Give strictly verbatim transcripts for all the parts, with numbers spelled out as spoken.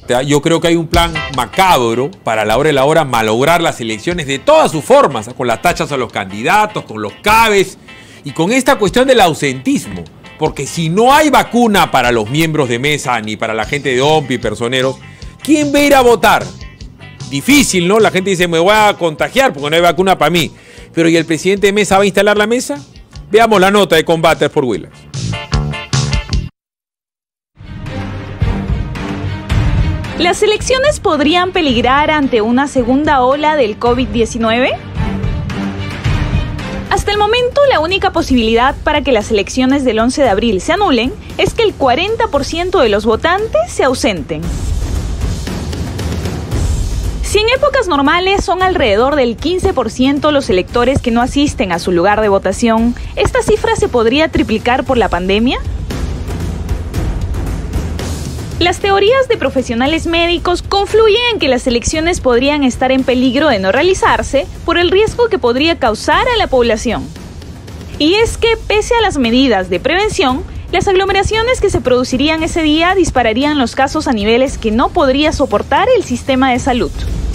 Yo creo que hay un plan macabro para a la hora de la hora malograr las elecciones de todas sus formas, con las tachas a los candidatos, con los cabes y con esta cuestión del ausentismo. Porque si no hay vacuna para los miembros de mesa ni para la gente de O M P y personeros, ¿quién va a ir a votar? Difícil, ¿no? La gente dice, me voy a contagiar porque no hay vacuna para mí. Pero ¿y el presidente de mesa va a instalar la mesa? Veamos la nota de Combaters por Willax. ¿Las elecciones podrían peligrar ante una segunda ola del COVID diecinueve? Hasta el momento, la única posibilidad para que las elecciones del once de abril se anulen es que el cuarenta por ciento de los votantes se ausenten. Si en épocas normales son alrededor del quince por ciento los electores que no asisten a su lugar de votación, ¿esta cifra se podría triplicar por la pandemia? Las teorías de profesionales médicos confluyen en que las elecciones podrían estar en peligro de no realizarse por el riesgo que podría causar a la población. Y es que, pese a las medidas de prevención, las aglomeraciones que se producirían ese día dispararían los casos a niveles que no podría soportar el sistema de salud.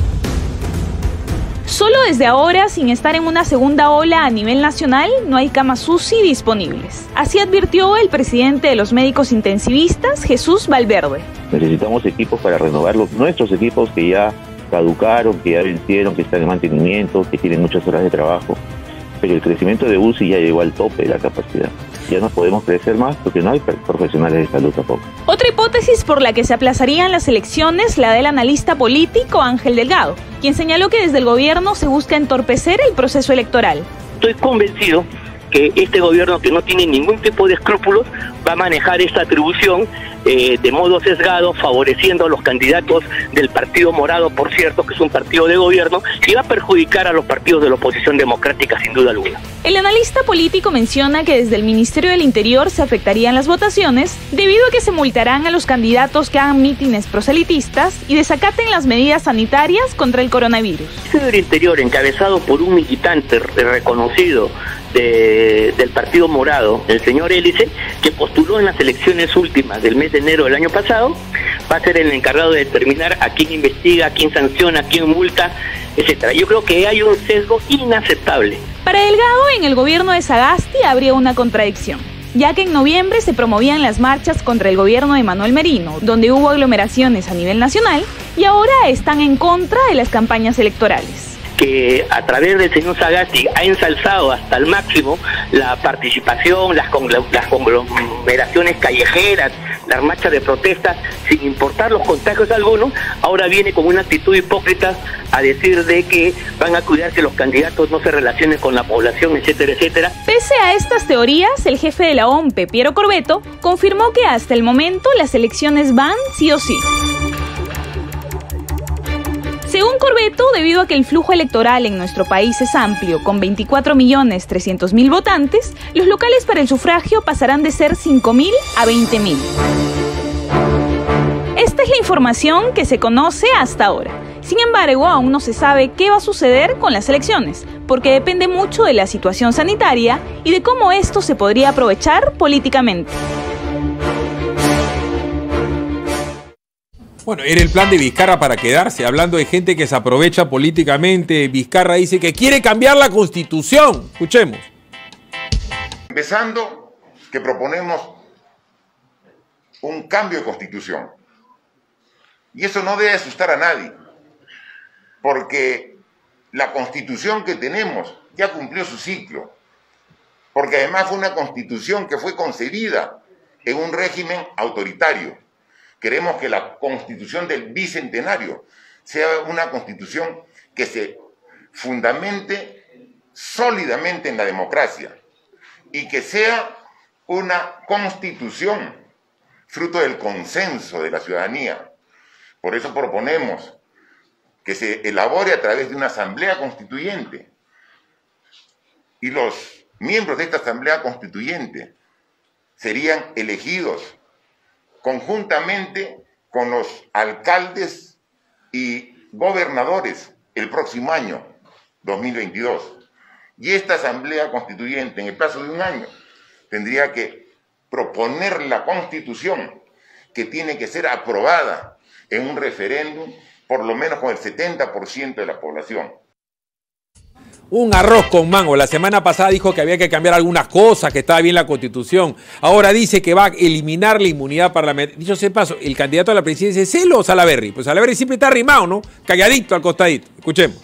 Solo desde ahora, sin estar en una segunda ola a nivel nacional, no hay camas U C I disponibles. Así advirtió el presidente de los médicos intensivistas, Jesús Valverde. Necesitamos equipos para renovar los, nuestros equipos que ya caducaron, que ya vencieron, que están en mantenimiento, que tienen muchas horas de trabajo. Pero el crecimiento de U C I ya llegó al tope de la capacidad. Ya no podemos crecer más porque no hay profesionales de salud tampoco. Otra hipótesis por la que se aplazarían las elecciones, la del analista político Ángel Delgado, quien señaló que desde el gobierno se busca entorpecer el proceso electoral. Estoy convencido que este gobierno, que no tiene ningún tipo de escrúpulos, va a manejar esta atribución eh, de modo sesgado, favoreciendo a los candidatos del Partido Morado, por cierto, que es un partido de gobierno, y va a perjudicar a los partidos de la oposición democrática, sin duda alguna. El analista político menciona que desde el Ministerio del Interior se afectarían las votaciones debido a que se multarán a los candidatos que hagan mítines proselitistas y desacaten las medidas sanitarias contra el coronavirus. El Ministerio del Interior, encabezado por un militante reconocido De, del Partido Morado, el señor Hélice, que postuló en las elecciones últimas del mes de enero del año pasado, va a ser el encargado de determinar a quién investiga, a quién sanciona, a quién multa, etcétera. Yo creo que hay un sesgo inaceptable. Para Delgado, en el gobierno de Sagasti habría una contradicción, ya que en noviembre se promovían las marchas contra el gobierno de Manuel Merino, donde hubo aglomeraciones a nivel nacional, y ahora están en contra de las campañas electorales. Que a través del señor Sagasti ha ensalzado hasta el máximo la participación, las, las conglomeraciones callejeras, las marchas de protestas, sin importar los contagios algunos, ahora viene con una actitud hipócrita a decir de que van a cuidar que los candidatos no se relacionen con la población, etcétera, etcétera. Pese a estas teorías, el jefe de la O M P, Piero Corbeto, confirmó que hasta el momento las elecciones van sí o sí. Según Corbeto, debido a que el flujo electoral en nuestro país es amplio, con veinticuatro millones trescientos mil votantes, los locales para el sufragio pasarán de ser cinco mil a veinte mil. Esta es la información que se conoce hasta ahora. Sin embargo, aún no se sabe qué va a suceder con las elecciones, porque depende mucho de la situación sanitaria y de cómo esto se podría aprovechar políticamente. Bueno, era el plan de Vizcarra para quedarse. Hablando de gente que se aprovecha políticamente, Vizcarra dice que quiere cambiar la Constitución. Escuchemos. Empezando, que proponemos un cambio de Constitución. Y eso no debe asustar a nadie, porque la Constitución que tenemos ya cumplió su ciclo, porque además fue una Constitución que fue concebida en un régimen autoritario. Queremos que la Constitución del Bicentenario sea una Constitución que se fundamente sólidamente en la democracia y que sea una Constitución fruto del consenso de la ciudadanía. Por eso proponemos que se elabore a través de una asamblea constituyente y los miembros de esta asamblea constituyente serían elegidos conjuntamente con los alcaldes y gobernadores el próximo año, dos mil veintidós. Y esta asamblea constituyente, en el plazo de un año, tendría que proponer la Constitución, que tiene que ser aprobada en un referéndum, por lo menos con el setenta por ciento de la población. Un arroz con mango. La semana pasada dijo que había que cambiar algunas cosas, que estaba bien la Constitución. Ahora dice que va a eliminar la inmunidad parlamentaria. Dicho sea de paso, el candidato a la presidencia es Celo o Salaverry. Pues Salaverry siempre está arrimado, ¿no? Calladito al costadito. Escuchemos.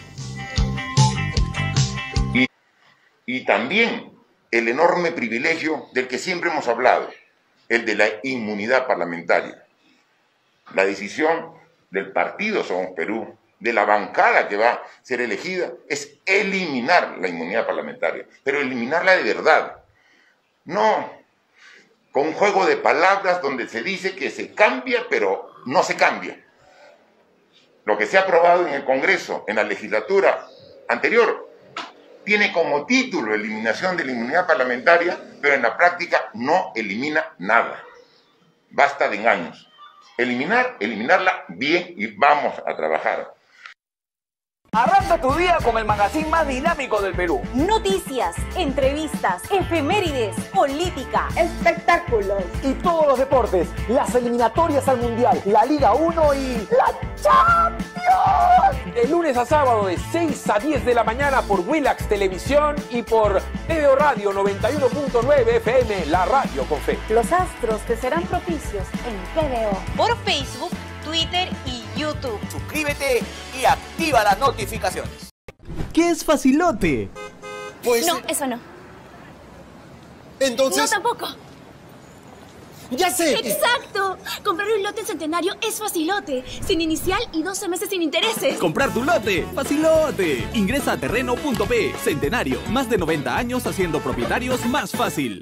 Y, y también el enorme privilegio del que siempre hemos hablado, el de la inmunidad parlamentaria. La decisión del partido Somos Perú, de la bancada que va a ser elegida, es eliminar la inmunidad parlamentaria, pero eliminarla de verdad. No con un juego de palabras donde se dice que se cambia, pero no se cambia. Lo que se ha aprobado en el Congreso, en la legislatura anterior, tiene como título eliminación de la inmunidad parlamentaria, pero en la práctica no elimina nada. Basta de engaños. Eliminar, eliminarla bien y vamos a trabajar. Arranca tu día con el magazine más dinámico del Perú. Noticias, entrevistas, efemérides, política, espectáculos y todos los deportes. Las eliminatorias al Mundial, la Liga uno y la Champions. De lunes a sábado de seis a diez de la mañana por Willax Televisión y por T V O Radio noventa y uno punto nueve F M, la radio con fe. Los astros te serán propicios en T V O. Por Facebook, Twitter y YouTube. Suscríbete y activa las notificaciones. ¿Qué es facilote? Pues... No, eso no. Entonces... No, tampoco. ¡Ya sé! ¡Exacto! Comprar un lote Centenario es facilote. Sin inicial y doce meses sin intereses. ¡Comprar tu lote! ¡Facilote! Ingresa a terreno punto pe. Centenario. Más de noventa años haciendo propietarios más fácil.